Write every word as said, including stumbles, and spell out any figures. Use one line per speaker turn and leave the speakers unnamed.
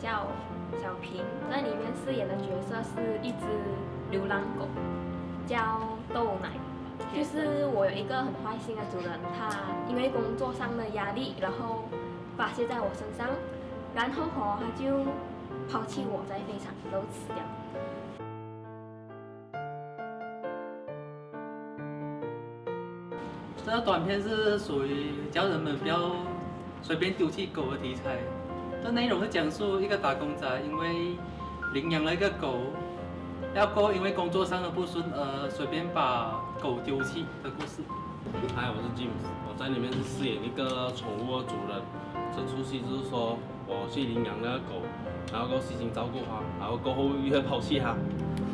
叫小平，在里面饰演的角色是一只流浪狗，叫豆奶。就是我有一个很坏心的主人，他因为工作上的压力，然后发泄在我身上，然后哦，他就抛弃我在非常都死掉。
这个短片是属于叫人们不要随便丢弃狗的题材。这内容是讲述一个打工仔因为领养了一个狗，要过因为工作上的不顺而随便把狗丢弃的故事。
嗨，我是 James， 我在里面是饰演一个宠物的主人。这出戏就是说我去领养那个狗，然后够细心照顾它，然后过后又会抛弃它。